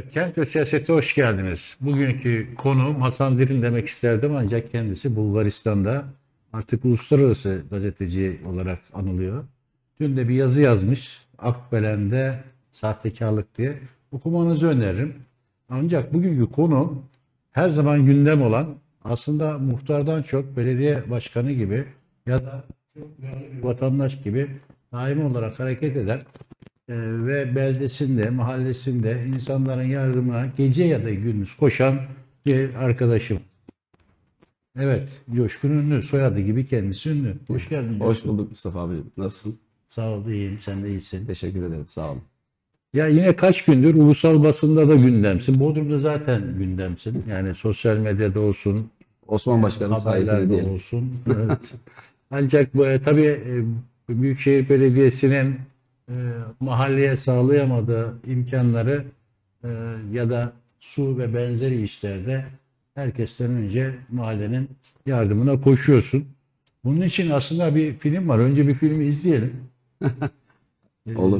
Evet, Kent ve Siyasete hoş geldiniz. Bugünkü konuğum Hasan Dirin demek isterdim ancak kendisi Bulgaristan'da artık uluslararası gazeteci olarak anılıyor. Dün de bir yazı yazmış, Akbelen'de sahtekarlık diye. Okumanızı öneririm. Ancak bugünkü konu her zaman gündem olan, aslında muhtardan çok belediye başkanı gibi ya da çok duyarlı bir vatandaş gibi daimi olarak hareket eden ve beldesinde, mahallesinde insanların yardımına gece ya da gündüz koşan bir arkadaşım. Evet, Coşkun Ünlü, soyadı gibi kendisi ünlü. Hoş geldin Hoş Coşkun. bulduk Mustafa abi. Nasılsın? Sağ ol, iyiyim, sen de iyisin. Teşekkür ederim. Sağ olun. Ya yine kaç gündür ulusal basında da gündemsin. Bodrum'da zaten gündemsin. Yani sosyal medyada olsun, Osman Başkan'ın sayesinde haberlerde diyelim. olsun. Evet. Ancak bu tabii Büyükşehir Belediyesi'nin mahalleye sağlayamadığı imkanları ya da su ve benzeri işlerde herkesten önce mahallenin yardımına koşuyorsun. Bunun için aslında bir film var. Önce bir filmi izleyelim. E, Olur.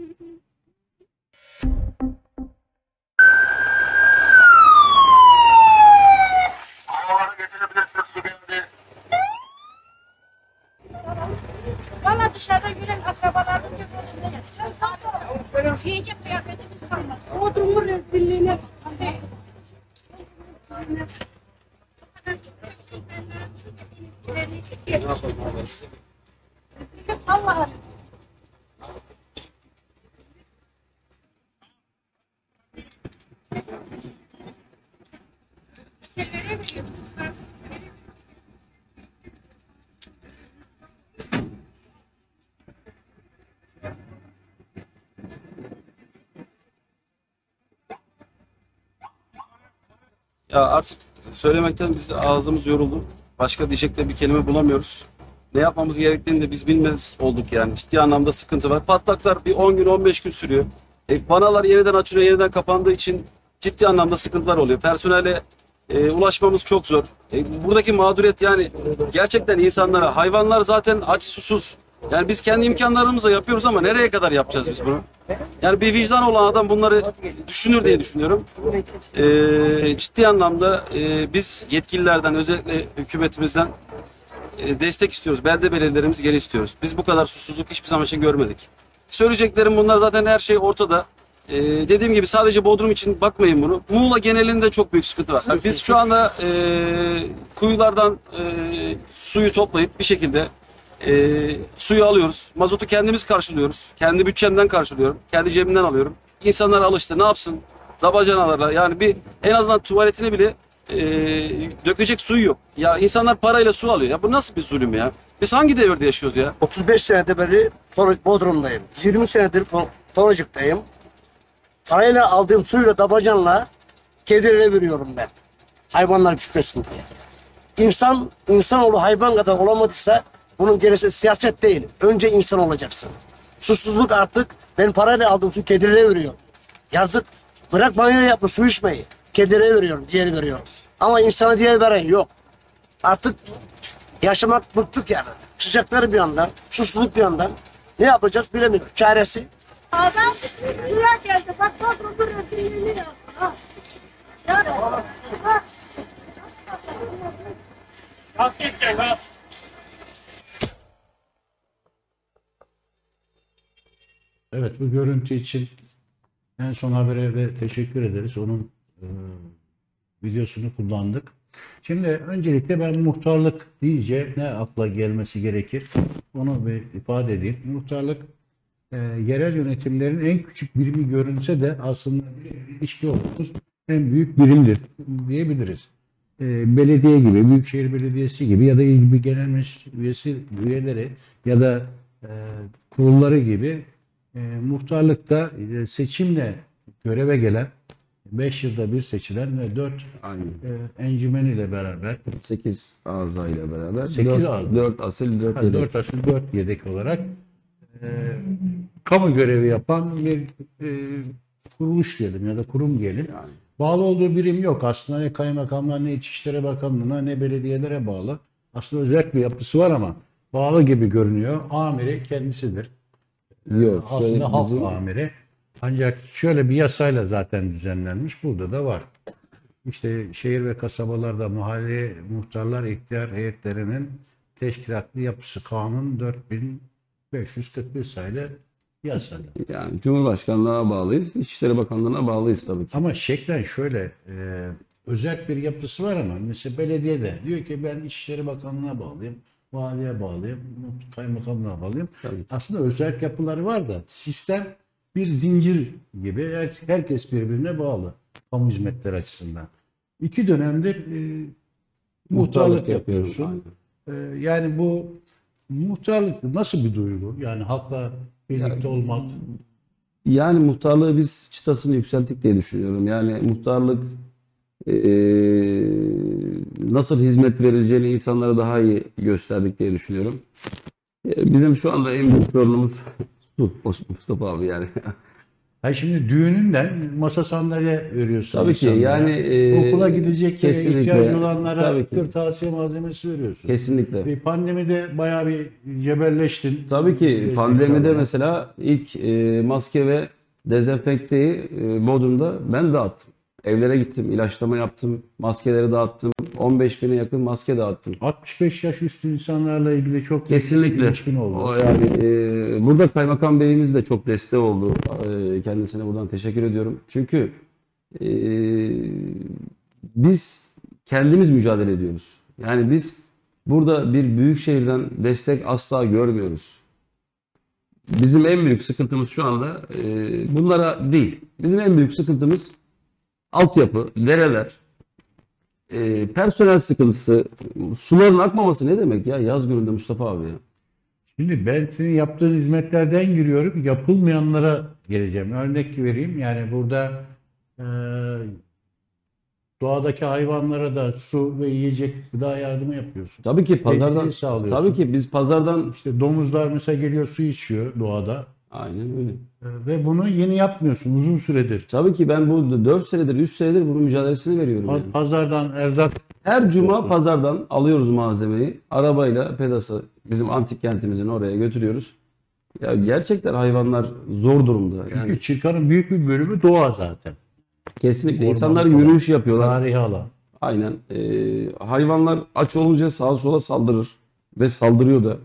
Havaları getirebilirsiniz su geldi. Valla dışarıda yürüyen akrabalarımın göz önünde yaşıyor. Yiyecek kıyafetimiz kalmadı. Bodrum'un rezilliğine bak. Allah'ım. Ya artık söylemekten biz ağzımız yoruldu. Başka diyecek de bir kelime bulamıyoruz. Ne yapmamız gerektiğini de biz bilmez olduk yani. Ciddi anlamda sıkıntı var. Patlaklar bir 10 gün 15 gün sürüyor. Vanalar yeniden açılıyor, yeniden kapandığı için ciddi anlamda sıkıntılar oluyor. Personele ulaşmamız çok zor. Buradaki mağduriyet yani gerçekten insanlara, hayvanlar zaten aç susuz. Yani biz kendi imkanlarımızla yapıyoruz ama nereye kadar yapacağız biz bunu? Yani bir vicdan olan adam bunları düşünür diye düşünüyorum. Ciddi anlamda biz yetkililerden, özellikle hükümetimizden destek istiyoruz. Belde belediyelerimizi geri istiyoruz. Biz bu kadar susuzluk hiçbir zaman için görmedik. Söyleyeceklerim bunlar, zaten her şey ortada. Dediğim gibi sadece Bodrum için bakmayın bunu. Muğla genelinde çok büyük sıkıntı var. Yani biz şu anda kuyulardan suyu toplayıp bir şekilde suyu alıyoruz. Mazotu kendimiz karşılıyoruz. Kendi bütçemden karşılıyorum. Kendi cebimden alıyorum. İnsanlar alıştı. Ne yapsın? Dabacanalarla yani bir en azından tuvaletine bile dökecek suyu yok. Ya insanlar parayla su alıyor. Ya bu nasıl bir zulüm ya? Biz hangi devirde yaşıyoruz ya? 35 senedir beri Bodrum'dayım. 20 senedir Torocuk'tayım. Parayla aldığım suyla tabacanla kedilere veriyorum ben. Hayvanlar düşmesin diye. İnsanoğlu hayvan kadar olamadıysa bunun gerisi siyaset değil. Önce insan olacaksın. Susuzluk artık, ben parayla aldığım su kedilere veriyorum. Yazık. Bırak banyo yapma, su içmeyi. Kedilere veriyorum, diğeri veriyorum. Ama insana diğer veren yok. Artık yaşamak bıktık yani. Sıcakları bir yandan, susuzluk bir yandan. Ne yapacağız bilemiyoruz. Çaresi. Adam suya geldi. Bak Bodrum'un rezilliğini yaptı. Ha. Ya. Ha. Evet, bu görüntü için en son habere de teşekkür ederiz. Onun videosunu kullandık. Şimdi öncelikle ben muhtarlık deyince ne akla gelmesi gerekir? Onu bir ifade edeyim. Muhtarlık yerel yönetimlerin en küçük birimi görünse de aslında bir ilişki olduğumuz en büyük birimdir diyebiliriz. Belediye gibi, Büyükşehir Belediyesi gibi ya da il bir genel meclis üyeleri ya da e, kurulları gibi muhtarlıkta seçimle göreve gelen 5 yılda bir seçilen ve 4 Aynen. encümen ile beraber 8 ağzıyla beraber. 8 ağız. 4 asil 4 yedek. 4 asil 4 yedek olarak e, kamu görevi yapan bir kuruluş diyelim ya da kurum diyelim. Yani. Bağlı olduğu birim yok. Aslında ne kaymakamlığa, ne İçişleri Bakanlığı'na, ne belediyelere bağlı. Aslında özel bir yapısı var ama bağlı gibi görünüyor. Amiri kendisidir. Yok. Şöyle Aslında halk bizim amiri. Ancak şöyle bir yasayla zaten düzenlenmiş. Burada da var. İşte şehir ve kasabalarda mahalle muhtarlar ihtiyar heyetlerinin teşkilatlı yapısı kanun 4541 sayılı yasada. Yani Cumhurbaşkanlığına bağlıyız. İçişleri Bakanlığı'na bağlıyız tabii ki. Ama şeklen şöyle özel bir yapısı var ama mesela belediyede diyor ki ben İçişleri Bakanlığı'na bağlıyım, valiye bağlıyım, kaymakamlığa bağlıyım. Tabii ki. Aslında özel yapıları var da sistem bir zincir gibi herkes birbirine bağlı kamu hizmetleri açısından. 2 dönemdir muhtarlık yapıyorsun. Aynen. Yani bu muhtarlık nasıl bir duygu? Yani halkla birlikte olmak. Yani muhtarlığı biz çıtasını yükselttik diye düşünüyorum. Yani muhtarlık nasıl hizmet verileceğini insanlara daha iyi gösterdik diye düşünüyorum. Bizim şu anda en büyük sorunumuz su Mustafa abi yani. Ha şimdi düğününden masa sandalye veriyorsun Tabii ki insanlara. yani Okula gideceklere, kesinlikle, ihtiyacı olanlara tabii ki. kırtasiye malzemesi veriyorsun. Kesinlikle. Bir pandemide bayağı bir cebelleştin. Tabii ki Destek pandemide aldın. mesela ilk maske ve dezenfekteyi Bodrum'da ben dağıttım. Evlere gittim, ilaçlama yaptım, maskeleri dağıttım. 15.000'e yakın maske dağıttım. 65 yaş üstü insanlarla ilgili çok Kesinlikle. ilişkin oldu. O yani burada Kaymakam Beyimiz de çok destek oldu. Kendisine buradan teşekkür ediyorum. Çünkü biz kendimiz mücadele ediyoruz. Yani biz burada bir büyük şehirden destek asla görmüyoruz. Bizim en büyük sıkıntımız şu anda bunlara değil. Bizim en büyük sıkıntımız altyapı, dereler, personel sıkıntısı, suların akmaması ne demek ya yaz gününde Mustafa abi ya. Şimdi ben senin yaptığın hizmetlerden giriyorum. Yapılmayanlara geleceğim. Örnek vereyim. Yani burada doğadaki hayvanlara da su ve yiyecek gıda yardımı yapıyorsun. Tabii ki pazardan, Teşvik sağlıyorsun. tabii ki biz pazardan İşte domuzlar mesela geliyor su içiyor doğada. aynen öyle. Ve bunu yeni yapmıyorsun uzun süredir. Tabii ki ben bu 4 senedir, 3 senedir bunun mücadelesini veriyorum yani. Pazardan erzak Her cuma pazardan alıyoruz malzemeyi. Arabayla Pedas'a bizim antik kentimizin oraya götürüyoruz. Ya gerçekten hayvanlar zor durumda. Yani çünkü Çırkan'ın büyük bir bölümü doğa zaten. kesinlikle ormanlık insanlar alan. yürüyüş yapıyorlar. Tarihi alan. Aynen. Hayvanlar aç olunca sağa sola saldırır ve saldırıyor da.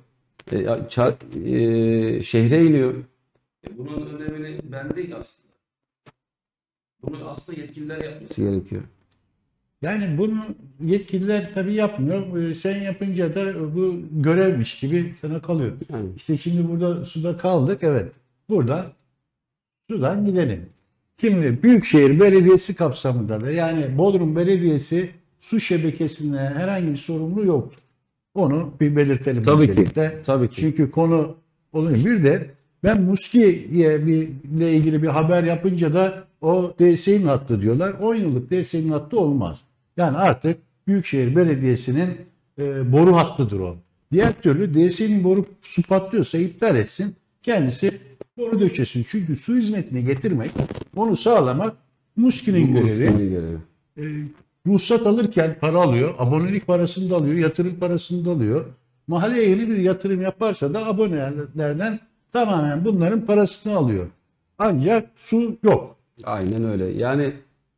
Şehre iniyor. Bunun önemini ben değil aslında. Bunu aslında yetkililer yapması gerekiyor. Yani bunu yetkililer tabii yapmıyor. Sen yapınca da bu görevmiş gibi sana kalıyor. Yani. İşte şimdi burada suda kaldık. Evet. Burada sudan gidelim. Şimdi Büyükşehir Belediyesi kapsamındadır. Yani Bodrum Belediyesi su şebekesinde herhangi bir sorumlu yoktur. Onu bir belirtelim. Tabii ki. öncelikle. Tabii ki. Çünkü konu oluyor. Bir de ben Muski'ye ile ilgili bir haber yapınca da o DSİ'nin hattı diyorlar. 10 yıllık DSİ'nin hattı olmaz. Yani artık Büyükşehir Belediyesi'nin boru hattıdır o. Diğer türlü DSİ'nin boru su patlıyorsa iptal etsin. Kendisi boru döşesin. Çünkü su hizmetini getirmek, onu sağlamak Muski'nin görevi. Muski'nin görevi. Ruhsat alırken para alıyor. Abonelik parasını da alıyor. Yatırım parasını da alıyor. Mahalleye yeni bir yatırım yaparsa da abonelerden tamamen bunların parasını alıyor. Ancak su yok. Aynen öyle. Yani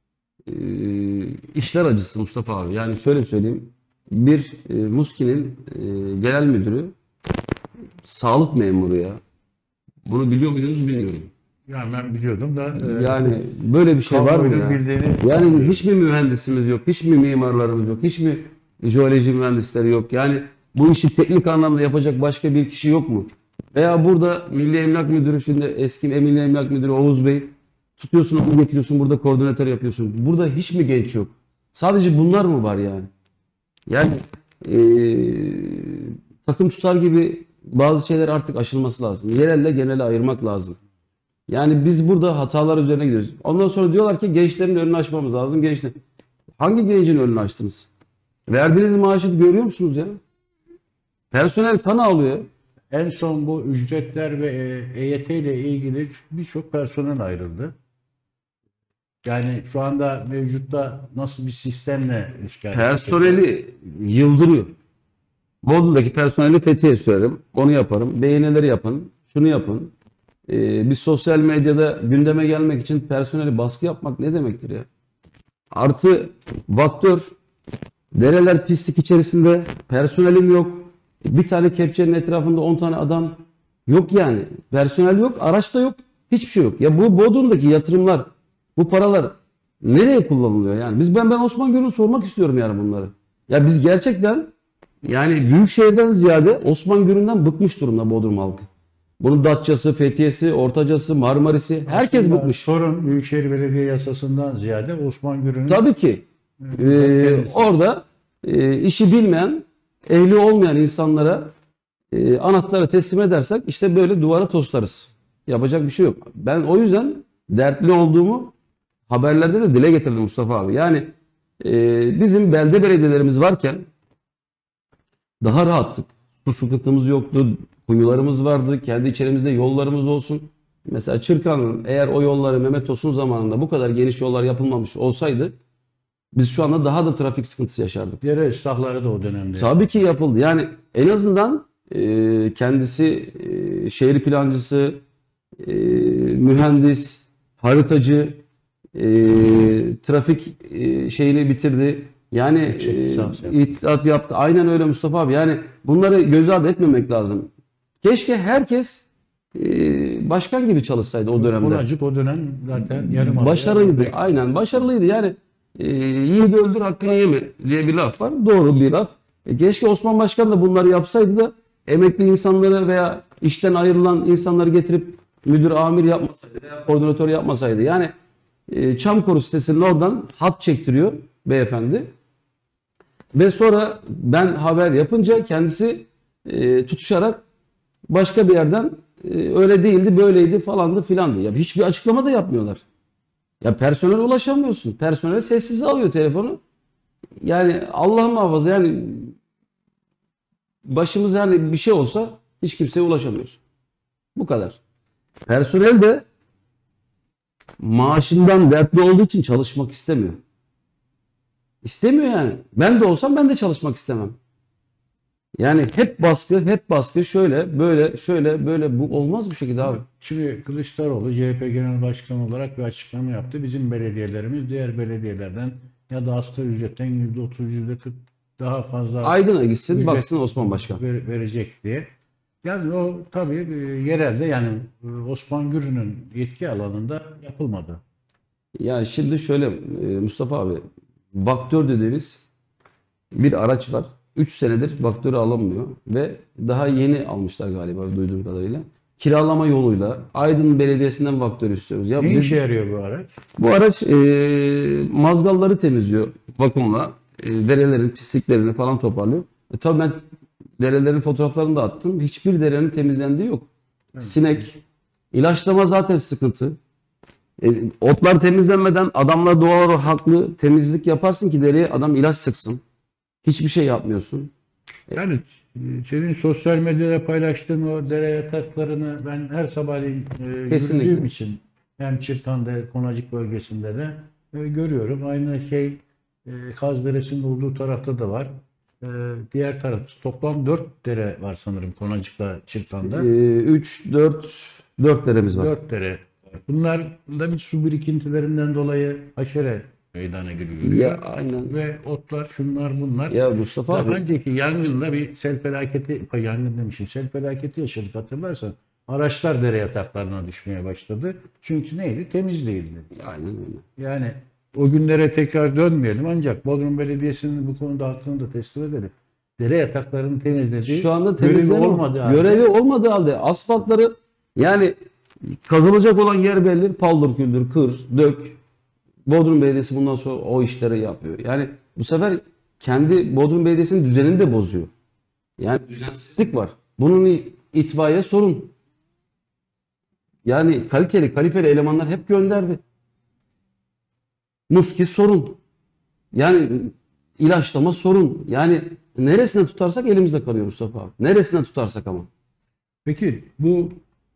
işler acısı Mustafa abi. Yani şöyle söyleyeyim. Bir Muski'nin genel müdürü sağlık memuru ya. Bunu biliyor muydunuz bilmiyorum. Yani ben biliyordum da Yani böyle bir şey var mı kamuoyunun ya? bildiğini Yani hiç mi mühendisimiz yok? Hiç mi mimarlarımız yok? Hiç mi jeoloji mühendisleri yok? Yani bu işi teknik anlamda yapacak başka bir kişi yok mu? Veya burada Milli Emlak Müdürü, şimdi eski Milli Emlak Müdürü Oğuz Bey, tutuyorsun onu getiriyorsun, burada koordinatör yapıyorsun. Burada hiç mi genç yok? Sadece bunlar mı var yani? Yani takım tutar gibi bazı şeyler artık aşılması lazım. Yerelle genele ayırmak lazım. Yani biz burada hatalar üzerine gidiyoruz. Ondan sonra diyorlar ki gençlerin önünü açmamız lazım. Gençler. Hangi gencin önünü açtınız? Verdiğiniz maaşı görüyor musunuz ya? Personel kan ağlıyor. en son bu ücretler ve EYT ile ilgili birçok personel ayrıldı. Yani şu anda mevcutta nasıl bir sistemle müşkil? Personeli yıldırıyor. Bodrum'daki personeli Fethiye sürerim. Onu yaparım. Beğenileri yapın. Şunu yapın. bir sosyal medyada gündeme gelmek için personeli baskı yapmak ne demektir ya? Artı Vaktör, dereler pislik içerisinde, personelim yok. Bir tane kepçenin etrafında 10 tane adam yok yani. Personel yok, araç da yok, hiçbir şey yok. Ya bu Bodrum'daki yatırımlar, bu paralar nereye kullanılıyor yani? Ben Osman Gölü'nü sormak istiyorum yani bunları. Ya biz gerçekten yani büyükşehirden ziyade Osman Gölü'nden bıkmış durumda Bodrum halkı. Bunun Datça'sı, Fethiye'si, Ortaca'sı, Marmaris'i herkes Aslında bıkmış. sorun Büyükşehir Belediye Yasası'ndan ziyade Osman Gür'ün Tabii ki. Orada işi bilmeyen, ehli olmayan insanlara anahtarı teslim edersek işte böyle duvara toslarız. Yapacak bir şey yok. Ben o yüzden dertli olduğumu haberlerde de dile getirdim Mustafa abi. Yani bizim belde belediyelerimiz varken daha rahattık. Su sıkıntımız yoktu. Kuyularımız vardı. Kendi içerimizde yollarımız olsun. Mesela Çırkan'ın eğer o yolları Mehmet Tosun zamanında bu kadar geniş yollar yapılmamış olsaydı biz şu anda daha da trafik sıkıntısı yaşardık. dere ıslahları da o dönemde. Tabii ki yapıldı. Yani en azından kendisi şehir plancısı, mühendis, haritacı, trafik şeyini bitirdi. Yani Yüksek lisans yaptı. ihtisat yaptı. Aynen öyle Mustafa abi. Yani bunları göz ardı etmemek lazım. Keşke herkes başkan gibi çalışsaydı o dönemde. Konacık o dönem zaten yarım Başarılıydı. Aynen başarılıydı. Yani yiğidi öldür hakkını yeme diye bir laf var. Doğru bir laf. Keşke Osman Başkan da bunları yapsaydı da emekli insanları veya işten ayrılan insanları getirip müdür amir yapmasaydı veya koordinatör yapmasaydı. Yani Çamkoru sitesinin oradan hat çektiriyor beyefendi. Ve sonra ben haber yapınca kendisi tutuşarak başka bir yerden öyle değildi, böyleydi falandı filandı. Ya hiçbir açıklama da yapmıyorlar. Ya personele ulaşamıyorsun. Personel sessize alıyor telefonu. Yani Allah muhafaza yani başımıza yani bir şey olsa hiç kimseye ulaşamıyorsun. Bu kadar. Personel de maaşından dertli olduğu için çalışmak istemiyor. İstemiyor yani. Ben de olsam ben de çalışmak istemem. Yani hep baskı şöyle böyle şöyle böyle bu olmaz bu şekilde abi. Şimdi Kılıçdaroğlu CHP Genel Başkanı olarak bir açıklama yaptı. Bizim belediyelerimiz diğer belediyelerden ya da asgari ücretten %30, %40 daha fazla Aydın'a gitsin ücret baksın Osman Başkan. verecek diye. Yani o tabii yerelde yani Osman Gür'ün yetki alanında yapılmadı. Yani şimdi şöyle Mustafa abi Vaktör dediğimiz bir araç var. 3 senedir Vaktör'ü alamıyor ve daha yeni almışlar galiba duyduğum kadarıyla. Kiralama yoluyla Aydın Belediyesi'nden Vaktör istiyoruz. Ya Ne biz- işe yarıyor bu araç? Bu araç mazgalları temizliyor vakumla. Derelerin pisliklerini falan toparlıyor. Tabii ben derelerin fotoğraflarını da attım. Hiçbir derenin temizlendiği yok. Sinek, ilaçlama zaten sıkıntı. Otlar temizlenmeden adamla doğal olarak haklı temizlik yaparsın ki dereye adam ilaç sıksın. Hiçbir şey yapmıyorsun. Yani senin sosyal medyada paylaştığın o dere yataklarını ben her sabahleyin Kesinlikle. yürüdüğüm için hem Çırkan'da, Konacık bölgesinde de görüyorum. Aynı şey Kaz Deresi'nin olduğu tarafta da var. Diğer taraf toplam 4 dere var sanırım Konacık'la Çırkan'da. 4 deremiz var. 4 dere var. Bunlar da bir su birikintilerinden dolayı haşere meydana geliyor. Ya aynen. Ve otlar, şunlar bunlar. Ya Mustafa Daha abi. önceki yangında bir sel felaketi, yangın demişim, sel felaketi yaşadık hatırlarsan. Araçlar dere yataklarına düşmeye başladı. Çünkü neydi? Temiz değildi. Aynen öyle. Yani o günlere tekrar dönmeyelim ancak Bodrum Belediyesi'nin bu konuda hakkını da teslim edelim. Dere yataklarını temizlediği Şu anda görevi temizleme olmadığı halde görevi olmadığı halde asfaltları yani kazılacak olan yer belli. Paldır küldür, kır, dök. Bodrum Belediyesi bundan sonra o işleri yapıyor. Yani bu sefer kendi Bodrum Belediyesi'nin düzenini de bozuyor. Yani düzensizlik var. Bunun itfaiye sorun. Yani kaliteli, kalifeli elemanlar hep gönderdi. Muski sorun. Yani ilaçlama sorun. Yani neresinden tutarsak elimizde kalıyor Mustafa abi. Neresinden tutarsak ama. Peki bu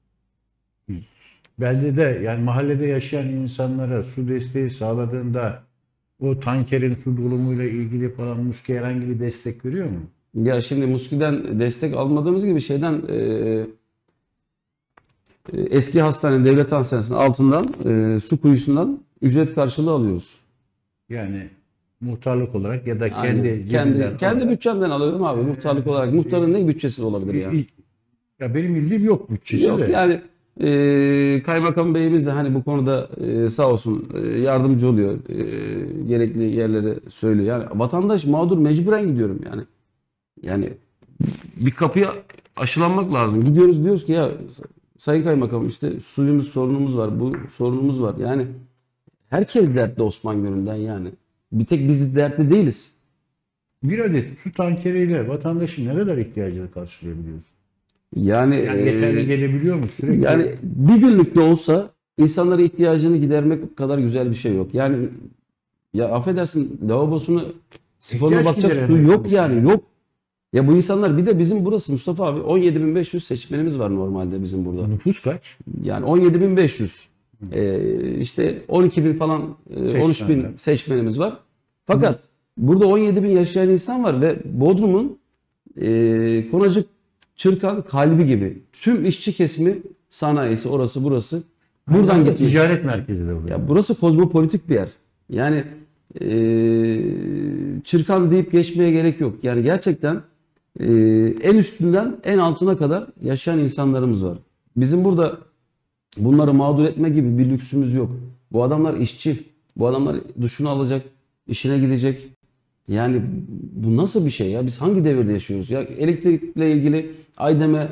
beldede yani mahallede yaşayan insanlara su desteği sağladığında o tankerin su dolumuyla ilgili falan Muski herhangi bir destek veriyor mu? Ya şimdi Muski'den destek almadığımız gibi şeyden eski hastane, devlet hastanesinin altından su kuyusundan ücret karşılığı alıyoruz. Yani muhtarlık olarak ya da Aynen. kendi cebinden kendi alarak. bütçemden alıyorum abi muhtarlık olarak. Muhtarın ne bütçesi olabilir ya? Ya benim bildiğim yok bütçesi Yok de. yani Kaymakam Beyimiz de hani bu konuda sağ olsun yardımcı oluyor. Gerekli yerlere söylüyor. Yani vatandaş mağdur, mecburen gidiyorum yani. Yani bir kapıya aşılanmak lazım. Gidiyoruz diyoruz ki ya Sayın Kaymakam işte suyumuz sorunumuz var, bu sorunumuz var. Yani herkes dertli Osman Gölü'nden yani. Bir tek biz dertli değiliz. Bir adet su tankeriyle vatandaşın ne kadar ihtiyacını karşılayabiliyoruz? Yani, Yani yeterli gelebiliyor mu sürekli? yani bir günlük de olsa insanlara ihtiyacını gidermek kadar güzel bir şey yok. Yani ya affedersin lavabosunu sifonuna İhtiyaç bakacak su gideremek yok sonuçta. yani yok. Ya bu insanlar bir de bizim burası Mustafa abi 17.500 seçmenimiz var normalde bizim burada. Nüfus kaç? Yani 17.500 işte 12.000 falan 13.000 seçmenimiz var. Fakat burada 17.000 yaşayan insan var ve Bodrum'un Konacık Çırkan kalbi gibi tüm işçi kesimi sanayisi orası burası buradan Buradan gitmiş. ticaret merkezi de burada. Ya burası kozmopolitik bir yer. Yani Çırkan deyip geçmeye gerek yok. Yani gerçekten en üstünden en altına kadar yaşayan insanlarımız var. Bizim burada bunları mağdur etme gibi bir lüksümüz yok. Bu adamlar işçi. Bu adamlar duşunu alacak, işine gidecek. Yani bu nasıl bir şey ya? Biz hangi devirde yaşıyoruz? Ya elektrikle ilgili Aydem'e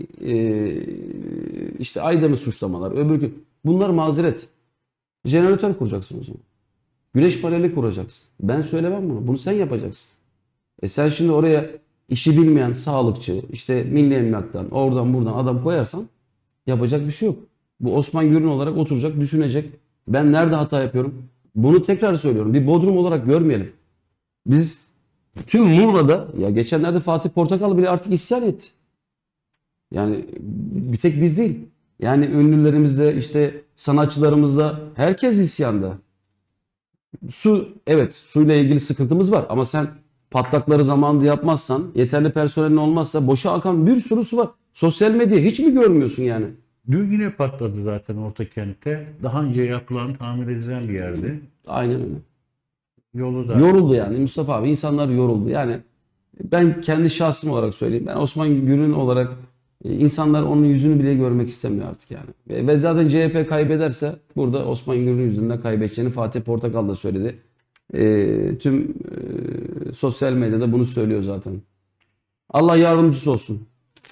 işte Aydem'e suçlamalar, öbür bunlar mazeret. Jeneratör kuracaksın o zaman. Güneş paneli kuracaksın. Ben söylemem bunu. Bunu sen yapacaksın. Sen şimdi oraya işi bilmeyen sağlıkçı, işte milli emlaktan, oradan buradan adam koyarsan yapacak bir şey yok. Bu Osman Gürün olarak oturacak, düşünecek. Ben nerede hata yapıyorum? Bunu tekrar söylüyorum. Bir Bodrum olarak görmeyelim. Biz tüm Muğla'da ya geçenlerde Fatih Portakal bile artık isyan etti. Yani bir tek biz değil. Yani ünlülerimizde işte sanatçılarımızda herkes isyanda. Su evet suyla ilgili sıkıntımız var ama sen patlakları zamanında yapmazsan yeterli personelin olmazsa boşa akan bir sürü su var. Sosyal medya hiç mi görmüyorsun yani? Dün yine patladı zaten Ortakent'te. Daha önce yapılan, tamir edilen bir yerdi. Aynen öyle. Yolu da. Yoruldu yani Mustafa abi insanlar yoruldu. Yani ben kendi şahsım olarak söyleyeyim. Ben Osman Gürün olarak insanlar onun yüzünü bile görmek istemiyor artık yani. Ve zaten CHP kaybederse burada Osman Gürün yüzünden kaybedeceğini Fatih Portakal da söyledi. Tüm sosyal medyada bunu söylüyor zaten. Allah yardımcısı olsun.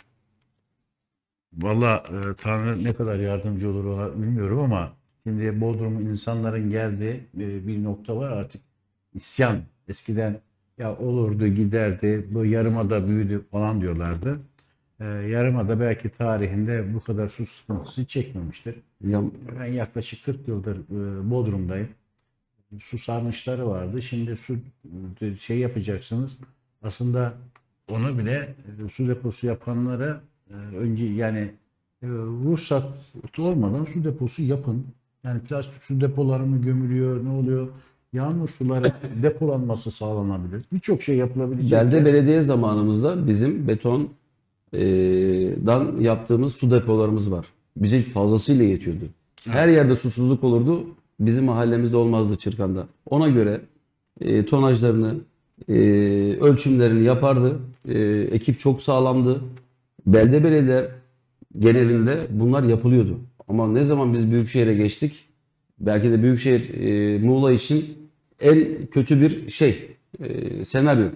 Valla Tanrı ne kadar yardımcı olur ona bilmiyorum ama şimdi Bodrum'un insanların geldiği bir nokta var artık isyan. Eskiden ya olurdu giderdi bu yarımada büyüdü falan diyorlardı. Yarımada belki tarihinde bu kadar su sıkıntısı çekmemiştir. Ya, Ben yaklaşık 40 yıldır Bodrum'dayım. Su sarnıçları vardı. Şimdi su şey yapacaksınız. Aslında onu bile su deposu yapanlara önce yani ruhsat olmadan su deposu yapın. Yani plastik su depoları mı gömülüyor, ne oluyor? Yağmur suları depolanması sağlanabilir. Birçok şey yapılabilecek. Belde belediye zamanımızda bizim betondan yaptığımız su depolarımız var. Bize fazlasıyla yetiyordu. Her yerde susuzluk olurdu. Bizim mahallemizde olmazdı Çırkan'da. Ona göre tonajlarını, ölçümlerini yapardı. Ekip çok sağlamdı. Belde belediyeler genelinde bunlar yapılıyordu. Ama ne zaman biz Büyükşehir'e geçtik, belki de Büyükşehir Muğla için en kötü bir senaryo.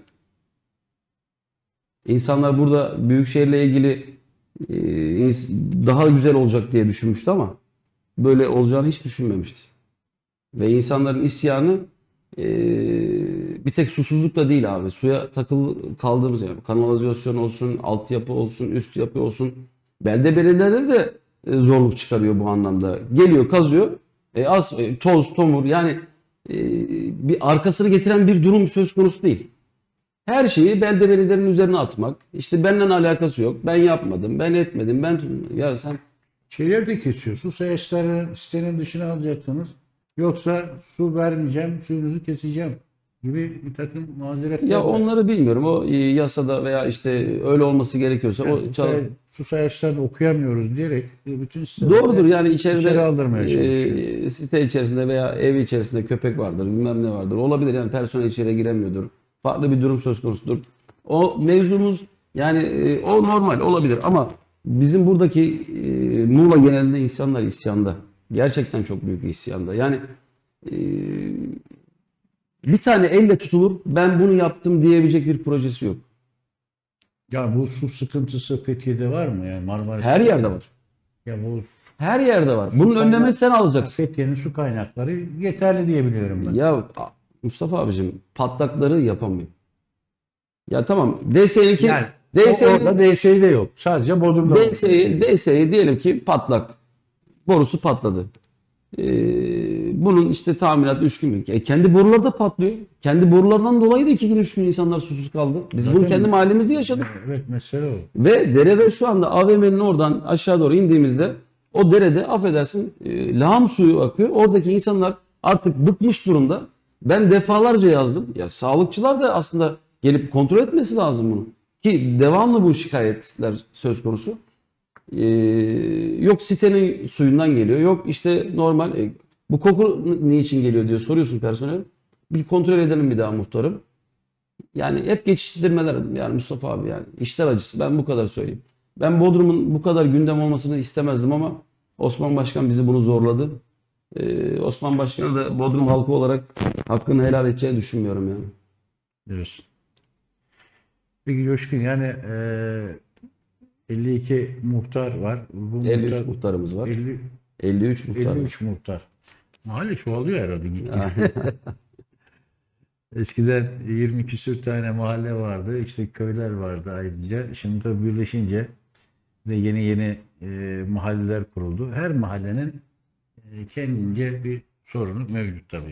İnsanlar burada Büyükşehir'le ilgili daha güzel olacak diye düşünmüştü ama böyle olacağını hiç düşünmemişti. Ve insanların isyanı bir tek susuzlukla değil abi. Suya kaldığımız yani kanalizasyon olsun, altyapı olsun, üst yapı olsun. Belde belediyeleri de zorluk çıkarıyor bu anlamda. Geliyor, kazıyor. Toz, tomur yani bir arkasını getiren bir durum söz konusu değil. Her şeyi belde belediyelerinin üzerine atmak. İşte benimle alakası yok. Ben yapmadım, ben etmedim, ya sen Şeyleri de kesiyor. Su sayaçları sitenin dışına alacaksınız. Yoksa su vermeyeceğim, suyunuzu keseceğim gibi bir takım mazeretler ya var. onları bilmiyorum. O yasada veya işte öyle olması gerekiyorsa Yani o su sayaçlarını okuyamıyoruz diyerek bütün Doğrudur, yani içeride içeri aldırmaya çalışıyor. site içerisinde veya ev içerisinde köpek vardır, bilmem ne vardır. Olabilir, yani personel içeri giremiyordur. Farklı bir durum söz konusudur. O mevzumuz, yani o normal olabilir ama bizim buradaki Muğla genelinde insanlar isyanda. Gerçekten çok büyük isyanda. Yani e, bir tane elle tutulur, ben bunu yaptım diyebilecek bir projesi yok. Ya bu su sıkıntısı Fethiye'de var mı? Yani Marmaris. Her yerde var. Ya bu Her yerde var. Bunun önlemini sen alacaksın. Fethiye'nin su kaynakları yeterli diye biliyorum ben. Ya Mustafa abicim, patlakları yapamıyor. Ya tamam, DSE'ninki Yani orada DSİ de yok. Sadece Bodrum'da var. DSE'yi diyelim ki patlak. Borusu patladı. Bunun işte tamirat 3 gün. Kendi boruları da patlıyor. Kendi borulardan dolayı da 2 gün 3 gün insanlar susuz kaldı. Biz Zaten- bunu kendi mahallemizde yaşadık. Evet, mesele o. Ve derede şu anda AVM'nin oradan aşağı doğru indiğimizde o derede affedersin lağım suyu akıyor. Oradaki insanlar artık bıkmış durumda. Ben defalarca yazdım. Ya sağlıkçılar da aslında gelip kontrol etmesi lazım bunu. Ki devamlı bu şikayetler söz konusu. Yok sitenin suyundan geliyor. Yok işte normal. Bu koku niçin geliyor diyor soruyorsun personel. Bir kontrol edelim bir daha muhtarım. Yani hep geçiştirmeler yani Mustafa abi, yani işler acısı, ben bu kadar söyleyeyim. Ben Bodrum'un bu kadar gündem olmasını istemezdim ama Osman Başkan bizi bunu zorladı. Osman Başkan'a da Bodrum halkı olarak hakkını helal edeceğini düşünmüyorum yani. Diyorsun. Peki Coşkun, yani 52 muhtar var. Bu 53 muhtarımız var. 53 muhtar. 53 muhtar. Mahalle çoğalıyor herhalde. Yani Eskiden 20 küsür tane mahalle vardı. İşte köyler vardı ayrıca. Şimdi tabii birleşince de yeni mahalleler kuruldu. Her mahallenin kendince bir sorunu mevcut tabii.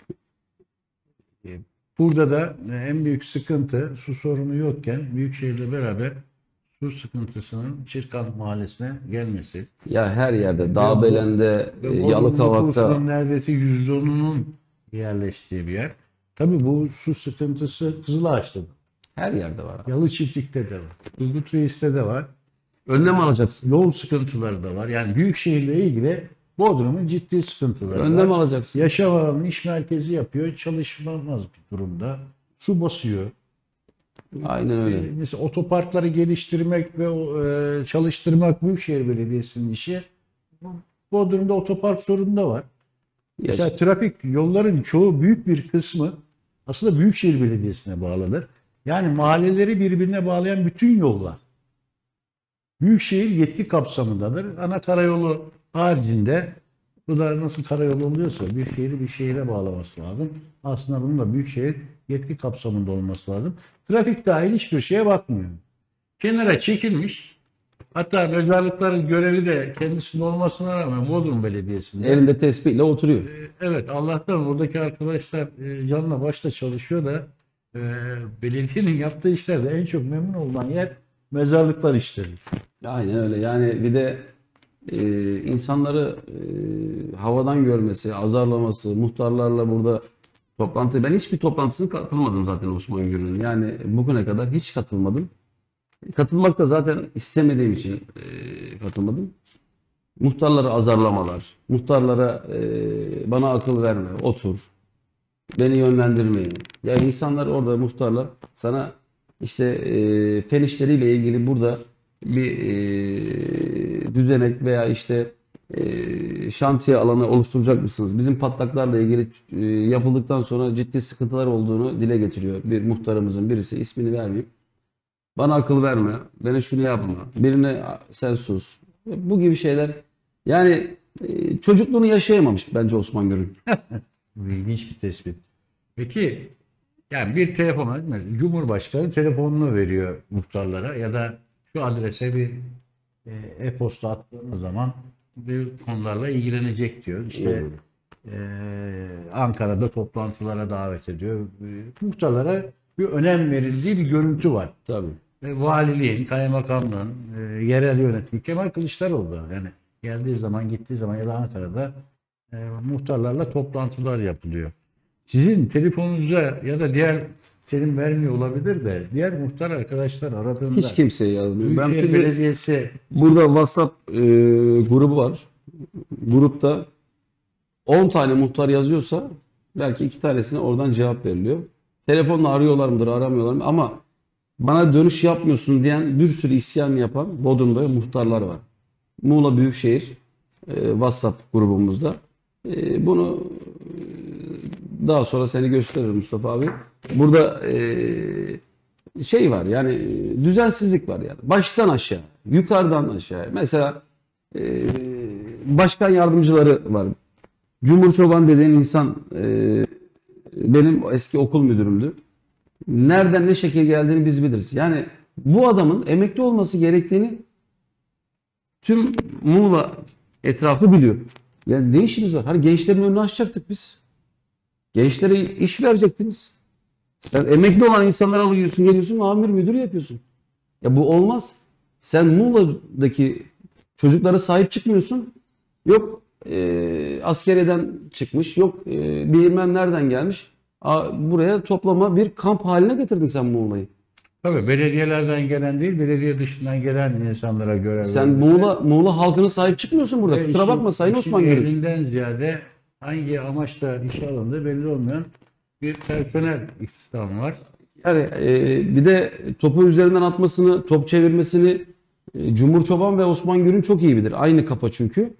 Burada da en büyük sıkıntı, su sorunu yokken Büyükşehir'le beraber su sıkıntısının Çirkan Mahallesi'ne gelmesi. ya her yerde, Dağbelen'de, Yalıkavak'ta Nüfusunun neredeyse %10'unun yerleştiği bir yer. Tabii bu su sıkıntısı Kızılağaç'ta da. her yerde var. Yalı Çiftlik'te de var. Turgut Reis'te de var. Önlem alacaksın. Yol sıkıntıları da var. Yani Büyükşehir'le ilgili Bodrum'un ciddi sıkıntıları Önlem var. alacaksın. Yaşam alanı iş merkezi yapıyor. Çalışmaz bir durumda. Su basıyor. Aynen öyle. Mesela otoparkları geliştirmek ve çalıştırmak Büyükşehir Belediyesi'nin işi. Bodrum'da otopark sorunu da var. Mesela trafik yolların çoğu, büyük bir kısmı aslında Büyükşehir Belediyesi'ne bağlıdır. Yani mahalleleri birbirine bağlayan bütün yollar Büyükşehir yetki kapsamındadır. Ana karayolu haricinde, bu da nasıl karayolu oluyorsa bir şehri bir şehire bağlaması lazım. Aslında bunun da Büyükşehir yetki kapsamında olması lazım. Trafik dahil hiçbir şeye bakmıyor. Kenara çekilmiş. Hatta mezarlıkların görevi de kendisinin olmasına rağmen Bodrum Belediyesi'nde. Elinde tespihle oturuyor. Evet, Allah'tan buradaki arkadaşlar canla başla çalışıyor da belediyenin yaptığı işlerde en çok memnun olunan yer mezarlıklar işleri. Aynen öyle. Yani bir de insanları havadan görmesi, azarlaması, muhtarlarla burada toplantı. Ben hiçbir toplantısına katılmadım zaten Osman Gür'ün. Yani bugüne kadar hiç katılmadım. Katılmak da zaten istemediğim için katılmadım. Muhtarları azarlamalar, muhtarlara bana akıl verme, otur, beni yönlendirmeyin. Ya insanlar orada, muhtarlar sana işte fen işleriyle ilgili burada bir düzenek veya işte şantiye alanı oluşturacak mısınız? Bizim patlaklarla ilgili yapıldıktan sonra ciddi sıkıntılar olduğunu dile getiriyor. Bir muhtarımızın birisi, ismini vermeyeyim. Bana akıl verme, bana şunu yapma, birine sen sus. Bu gibi şeyler. Yani çocukluğunu yaşayamamış bence Osman Gür'ün. İlginç bir tespit. Peki, yani bir telefon, Cumhurbaşkanı telefonunu veriyor muhtarlara ya da şu adrese bir e-posta attığınız zaman bir konularla ilgilenecek diyor. İşte Ankara'da toplantılara davet ediyor. Muhtarlara bir önem verildiği bir görüntü var. Tabii. Valiliğin, kaymakamlığın, yerel yönetim, Kemal Kılıçdaroğlu da yani geldiği zaman, gittiği zaman ya da Ankara'da muhtarlarla toplantılar yapılıyor. Sizin telefonunuza ya da diğer senin vermiyor olabilir de diğer muhtar arkadaşlar aradığında Hiç kimseye yazmıyor. Ben Büyükşehir şimdi Belediyesi burada WhatsApp grubu var. Grupta 10 tane muhtar yazıyorsa belki 2 tanesine oradan cevap veriliyor. Telefonla arıyorlar mıdır, aramıyorlar mı? Ama bana dönüş yapmıyorsun diyen bir sürü isyan yapan Bodrum'da muhtarlar var. Muğla Büyükşehir WhatsApp grubumuzda. Bunu daha sonra seni gösteririm Mustafa abi. Burada şey var yani düzensizlik var yani. Baştan aşağı, yukarıdan aşağı. Mesela başkan yardımcıları var. Cumhur Çoban dediğin insan benim eski okul müdürümdü. Nereden ne şekil geldiğini biz biliriz. Yani bu adamın emekli olması gerektiğini tüm Muğla etrafı biliyor. Yani ne işimiz var? Hani gençlerin önünü açacaktık biz. Gençlere iş verecektiniz. Sen emekli olan insanları alıyorsun, geliyorsun, amir müdür yapıyorsun. Ya bu olmaz. Sen Muğla'daki çocuklara sahip çıkmıyorsun. Yok askeriyeden çıkmış, yok bilmem nereden gelmiş. Buraya toplama bir kamp haline getirdin sen Muğla'yı. tabii belediyelerden gelen değil, belediye dışından gelen insanlara görev Sen verilmesi. Muğla halkına sahip çıkmıyorsun burada. Ve Kusura bakma Sayın işin Osman Gürül. elinden ziyade hangi amaçla işe alındığı belli olmayan bir personel istihdamı var. Yani bir de topu üzerinden atmasını, top çevirmesini Cumhur Çoban ve Osman Gür'ün çok iyi bilir. Aynı kafa çünkü.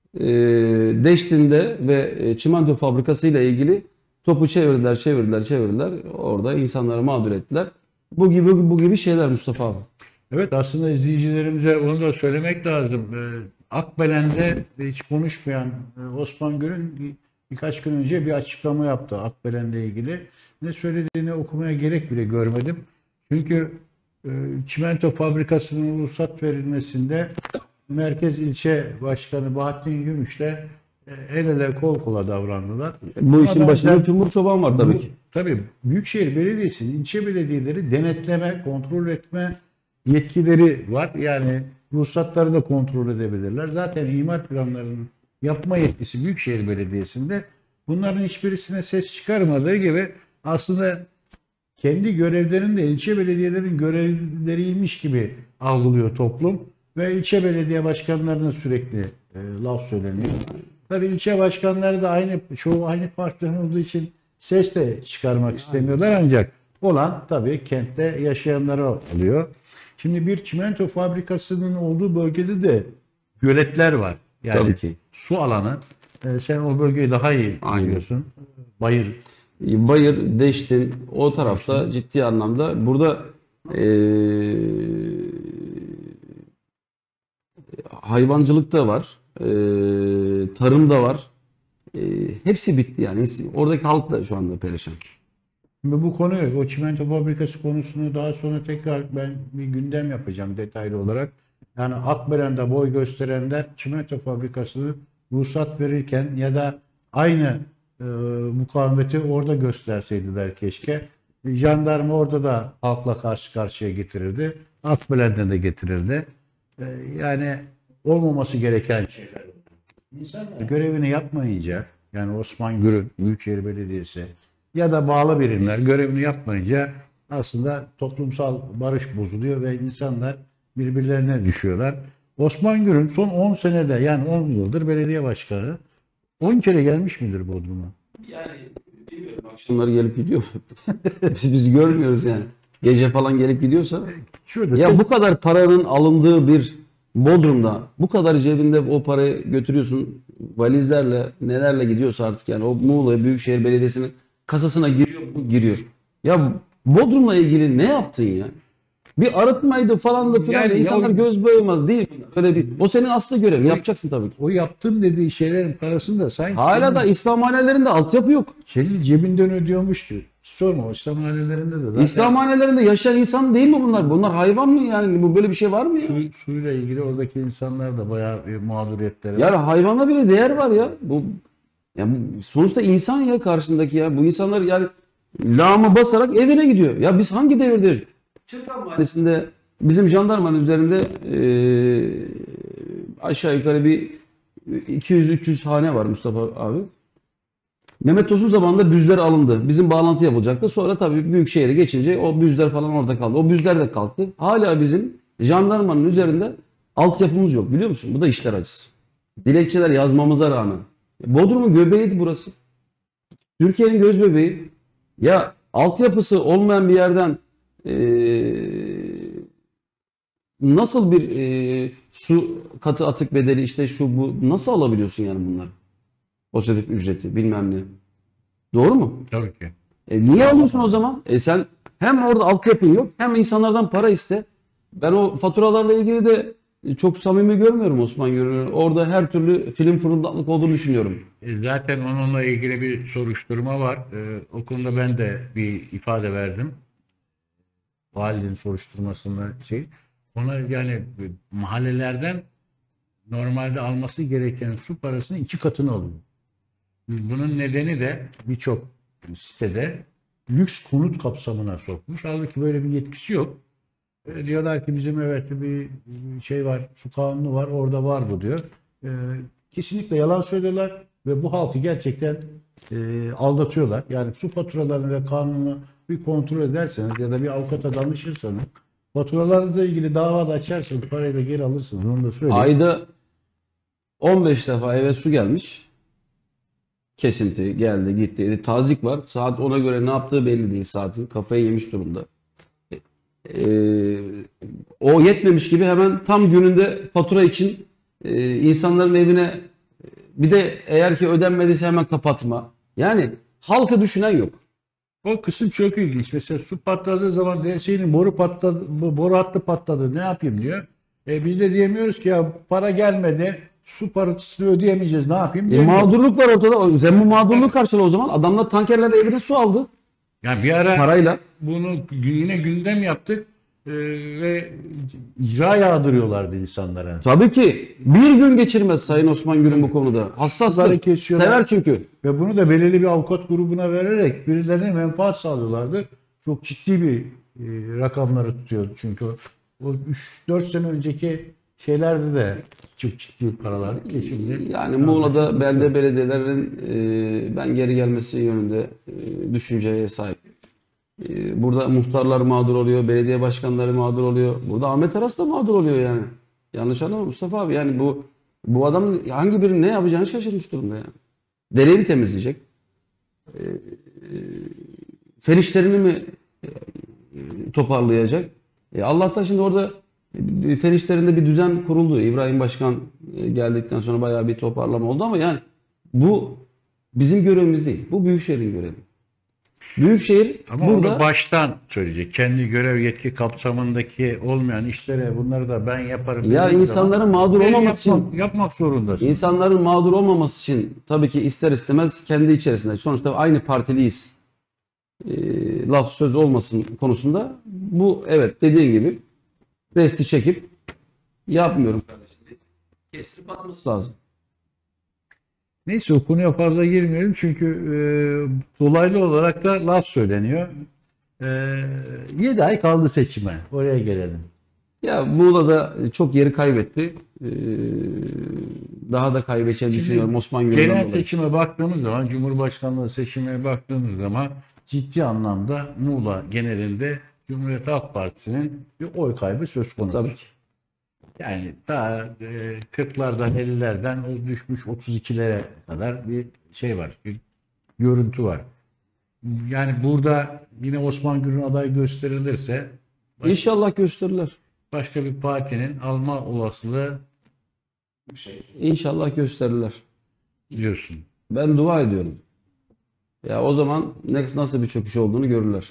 Deştin'de ve çimento fabrikasıyla ilgili topu çevirdiler. Orada insanları mağdur ettiler. Bu gibi şeyler Mustafa abi. Evet, aslında izleyicilerimize onu da söylemek lazım. Akbelen'de hiç konuşmayan Osman Gür'ün birkaç gün önce bir açıklama yaptı Akbelen'le ilgili. Ne söylediğini okumaya gerek bile görmedim. Çünkü çimento fabrikasının ruhsat verilmesinde Merkez İlçe Başkanı Bahattin Gümüş'le el ele kol kola davrandılar. Bu işin Ama başında benzer- Cumhur Çoban var tabii Bu- ki. Tabii Büyükşehir Belediyesi'nin ilçe belediyeleri denetleme, kontrol etme yetkileri var. Yani ruhsatları da kontrol edebilirler. Zaten imar planlarının yapma yetkisi Büyükşehir Belediyesi'nde. Bunların hiçbirisine ses çıkarmadığı gibi aslında kendi görevlerini de ilçe belediyelerin görevleriymiş gibi algılıyor toplum ve ilçe belediye başkanlarına sürekli laf söyleniyor. Tabii ilçe başkanları da çoğu aynı partiden olduğu için ses de çıkarmak istemiyorlar, ancak olan tabii kentte yaşayanlara oluyor. Şimdi bir çimento fabrikasının olduğu bölgede de göletler var. Yani Tabii ki. su alanı. Sen o bölgeyi daha iyi Aynen. biliyorsun. Bayır. Bayır, Deştin o tarafta ciddi anlamda burada hayvancılık da var, tarım da var. Hepsi bitti yani. Oradaki halk da şu anda perişan. Şimdi bu konuyu, o çimento fabrikası konusunu daha sonra tekrar ben bir gündem yapacağım detaylı olarak. Yani Akbelen'de boy gösterenler çimento fabrikasını ruhsat verirken ya da aynı mukavemeti orada gösterseydiler keşke. Jandarma orada da halkla karşı karşıya getirirdi. Akbelen'de de getirirdi. Yani olmaması gereken şeyler. İnsanlar görevini yapmayınca, yani Osman Gür'ün Büyükşehir Belediyesi ya da bağlı birimler görevini yapmayınca aslında toplumsal barış bozuluyor ve insanlar birbirlerine düşüyorlar. Osman Gür'ün son 10 senede, yani 10 yıldır belediye başkanı, 10 kere gelmiş midir Bodrum'a? Yani bilmiyorum, akşamları gelip gidiyor. Biz görmüyoruz yani. Gece falan gelip gidiyorsa. Şurada Ya bu kadar paranın alındığı bir Bodrum'da bu kadar cebinde o parayı götürüyorsun, valizlerle nelerle gidiyorsa artık, yani o Muğla Büyükşehir Belediyesi'nin kasasına giriyor mu? Giriyor. Ya Bodrum'la ilgili ne yaptın ya? Bir arıtmaydı falan da filan Yani da insanlar ya- göz boyamaz değil. Öyle bir. O senin aslı görevin. Yapacaksın tabii ki. o yaptım dediği şeylerin parasını da sanki Hala da İslam hanelerinde altyapı yok. kendi cebinden ödüyormuş gibi. Sorma, o İslam hanelerinde de zaten İslam hanelerinde yaşayan insan değil mi bunlar? Bunlar hayvan mı yani? Bu böyle bir şey var mı ya? suyla ilgili oradaki insanlar da bayağı bir mağduriyetleri var. Yani hayvana bile değer var ya. Sonuçta insan ya karşındaki ya. Bu insanlar yani lağma basarak evine gidiyor. Ya biz hangi devirdeyiz? Çırkan Mahallesi'nde bizim jandarmanın üzerinde aşağı yukarı bir 200-300 hane var Mustafa abi. Mehmet Tosun zamanında büzler alındı. Bizim bağlantı yapılacaktı. Sonra tabii Büyükşehir'e geçince o büzler falan orada kaldı. O büzler de kalktı. Hala bizim jandarmanın üzerinde altyapımız yok, biliyor musun? Bu da işler acısı. Dilekçeler yazmamıza rağmen. Bodrum'un göbeğiydi burası. Türkiye'nin göz bebeği. Ya altyapısı olmayan bir yerden nasıl bir su katı atık bedeli, işte şu bu, nasıl alabiliyorsun yani bunları? Pozitif ücreti bilmem ne. Doğru mu? Tabii ki. Niye alıyorsun o zaman? Sen hem orada altyapın yok, hem insanlardan para iste. Ben o faturalarla ilgili de çok samimi görmüyorum Osman Gür'ü. Orada her türlü film fırıldaklık olduğunu düşünüyorum. Zaten onunla ilgili bir soruşturma var. O konuda ben de bir ifade verdim. Valinin soruşturmasında ona yani mahallelerden normalde alması gereken su parasının 2 katını alıyor. Bunun nedeni de birçok sitede lüks konut kapsamına sokmuş. Halbuki böyle bir yetkisi yok. Diyorlar ki bizim evet bir şey var, su kanunu var, orada var bu diyor. Kesinlikle yalan söylüyorlar ve bu halkı gerçekten aldatıyorlar. Yani su faturalarını ve kanunu bir kontrol ederseniz ya da bir avukata danışırsanız, faturalarınızla ilgili dava da açarsanız parayı da geri alırsınız. Onu da söyleyeyim. Ayda 15 defa eve su gelmiş. Kesinti geldi gitti. Tazik var. Saat ona göre ne yaptığı belli değil saatin. Kafayı yemiş durumda. O yetmemiş gibi hemen tam gününde fatura için insanların evine, bir de eğer ki ödenmediyse hemen kapatma. Yani halkı düşünen yok. O kısım çok ilginç. Mesela su patladığı zaman DSİ'nin boru patladı, boru hattı patladı. Ne yapayım diyor. Biz de diyemiyoruz ki ya para gelmedi. Su parasını ödeyemeyeceğiz. Ne yapayım? Mağdurluk var ortada. Sen bu mağdurluğu karşıla o zaman. Adamlar tankerlerle evine su aldı. Yani bir ara Parayla. bunu yine gündem yaptık ve icra yağdırıyorlardı insanlara. Tabii ki bir gün geçirmez Sayın Osman Gür'ün bu konuda. Hassaslar. Bunları kesiyorlar. Sever çünkü. Ve bunu da belirli bir avukat grubuna vererek birilerine menfaat sağlıyorlardı. Çok ciddi bir rakamları tutuyordu çünkü o 3-4 sene önceki şeylerde de çok ciddi paralar. Şimdi Yani Muğla'da belde belediyelerin ben geri gelmesi yönünde düşünceye sahip. Burada muhtarlar mağdur oluyor, belediye başkanları mağdur oluyor. Burada Ahmet Aras da mağdur oluyor yani. Yanlış anlama Mustafa abi. Yani bu adam hangi birinin ne yapacağını şaşırmış durumda yani. Dereyi mi temizleyecek? Fen işlerini mi toparlayacak? Allah'tan şimdi orada fen işlerinde bir düzen kuruldu. İbrahim Başkan geldikten sonra bayağı bir toparlama oldu ama yani bu bizim görevimiz değil. Bu Büyükşehir'in görevi. Büyükşehir ama burada onu baştan söyleyecek. Kendi görev yetki kapsamındaki olmayan işlere bunları da ben yaparım. ya dediğin insanların zaman mağdur ben olmaması için yapmak zorundasın. İnsanların mağdur olmaması için tabii ki ister istemez kendi içerisinde, sonuçta aynı partiliyiz, laf söz olmasın konusunda bu, evet dediğin gibi resti çekip yapmıyorum kardeşim, kestirip atması lazım. Neyse o konuya fazla girmeyelim çünkü dolaylı olarak da laf söyleniyor. 7 ay kaldı seçime. Oraya gelelim. Ya Muğla'da çok yeri kaybetti. Daha da kaybedeceğini Şimdi düşünüyorum Osman Gür'den genel dolayı. seçime baktığımız zaman, Cumhurbaşkanlığı seçimine baktığımız zaman ciddi anlamda Muğla genelinde Cumhuriyet Halk Partisi'nin bir oy kaybı söz konusu. Tabii ki. Yani daha 40'lardan 50'lerden o düşmüş 32'lere kadar bir şey var. Bir görüntü var. Yani burada yine Osman Gür'ün aday gösterilirse İnşallah gösterirler. başka bir partinin alma olasılığı İnşallah gösterirler. diyorsun. Ben dua ediyorum. Ya o zaman nasıl bir çöküş olduğunu görürler.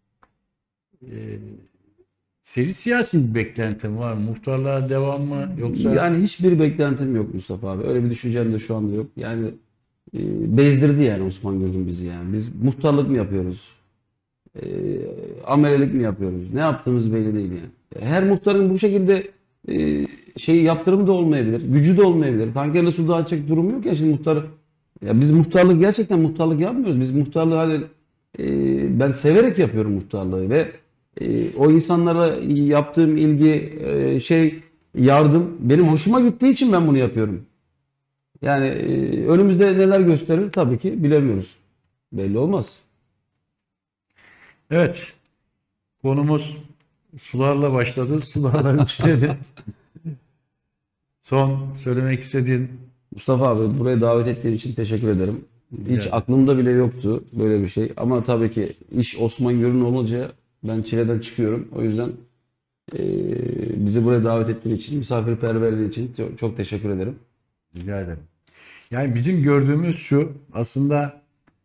Senin siyasi bir beklentin var mı? Muhtarlığa devam mı? Yoksa Yani hiçbir beklentim yok Mustafa abi. Öyle bir düşüncem de şu anda yok. Yani bezdirdi yani Osman Gür'ün bizi yani. Biz muhtarlık mı yapıyoruz? Amelelik mi yapıyoruz? Ne yaptığımız belli değil yani. Her muhtarın bu şekilde yaptırımı da olmayabilir. Gücü de olmayabilir. Tankerle su dağıtacak durum yok ya şimdi muhtar. Ya biz muhtarlık, gerçekten muhtarlık yapmıyoruz. Biz muhtarlığı hani ben severek yapıyorum muhtarlığı ve o insanlara yaptığım ilgi, yardım benim hoşuma gittiği için ben bunu yapıyorum. Yani önümüzde neler gösterir tabii ki bilemiyoruz. Belli olmaz. Evet. Konumuz sularla başladı. Sularla bitirdi. Son söylemek istediğin Mustafa abi buraya davet ettiğin için teşekkür ederim. Hiç ederim. aklımda bile yoktu böyle bir şey. Ama tabii ki iş Osman Gür'ün olunca ben çileden çıkıyorum. O yüzden bizi buraya davet ettiğin için, misafirperverliğin için çok teşekkür ederim. rica ederim. Yani bizim gördüğümüz şu aslında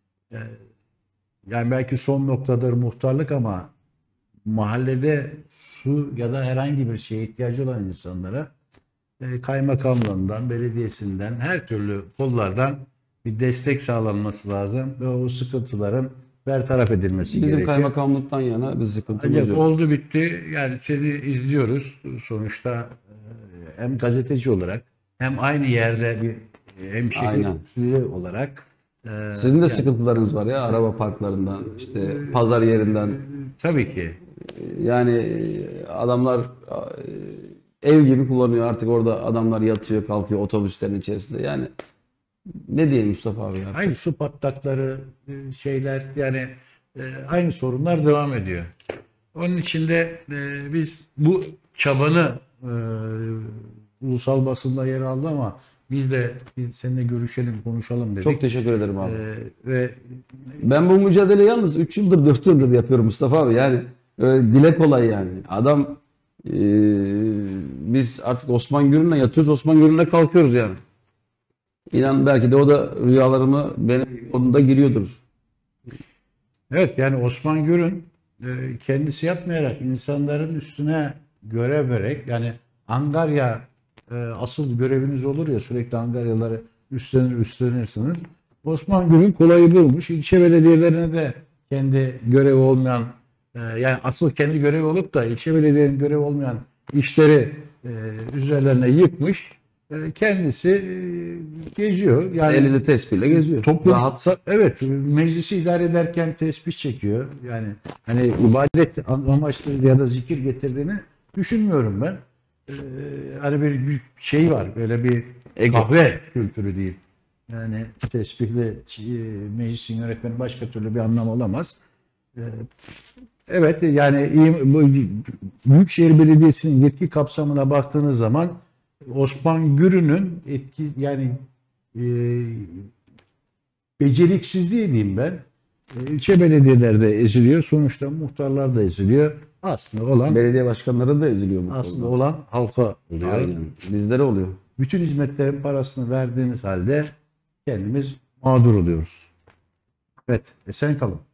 yani belki son noktadır muhtarlık ama mahallede su ya da herhangi bir şeye ihtiyacı olan insanlara kaymakamlığından, belediyesinden, her türlü kollardan bir destek sağlanması lazım ve o sıkıntıların bertaraf edilmesi Bizim gerekiyor. kaymakamlıktan yana bir sıkıntımız Ancak yok. oldu bitti. Yani seni izliyoruz. Sonuçta hem gazeteci olarak hem aynı yerde bir Aynen. hemşehri olarak Sizin de yani, sıkıntılarınız var ya, araba parklarından, işte pazar yerinden. tabii ki. Yani adamlar ev gibi kullanıyor artık, orada adamlar yatıyor kalkıyor otobüslerin içerisinde. Yani ne diyeyim Mustafa abi ya? Aynı su patlakları şeyler yani aynı sorunlar devam ediyor. Onun için de biz bu çabanı ulusal basında yer aldı ama biz de seninle görüşelim, konuşalım dedik. Çok teşekkür ederim abi. Ve Ben bu mücadeleyi yalnız 3 yıldır 4 yıldır yapıyorum Mustafa abi. Yani öyle dile kolay yani. Adam biz artık Osman Gürün'le yatıyoruz, Osman Gürün'le kalkıyoruz yani. İnan belki de o da rüyalarımı benim onunda giriyordur. evet yani Osman Gür'ün kendisi yapmayarak insanların üstüne görev vererek yani angarya asıl göreviniz olur ya sürekli angaryaları üstlenirsiniz. Osman Gür'ün kolayı bulmuş. İlçe belediyelerine de kendi görevi olmayan yani asıl kendi görevi olup da ilçe belediyelerinin görevi olmayan işleri üzerlerine yıkmış. Kendisi geziyor. Yani Elini tespihle geziyor. toplum Rahat. evet meclisi idare ederken tesbih çekiyor. Yani hani ibadet amaçlı ya da zikir getirdiğini düşünmüyorum ben. Hani bir şey var. Böyle bir kahve kültürü diyeyim. Yani tesbihle meclisin yönetmeni başka türlü bir anlam olamaz. Evet yani Büyükşehir Belediyesi'nin yetki kapsamına baktığınız zaman Osman Gürün'ün etki yani beceriksizliği diyeyim ben. İlçe belediyelerde eziliyor. Sonuçta muhtarlar da eziliyor. Aslında olan Belediye başkanları da eziliyor bu aslında konuda. olan halka oluyor. Aynen. Bizlere oluyor. Bütün hizmetlerin parasını verdiğiniz halde kendimiz mağdur oluyoruz. Evet, esen kalın.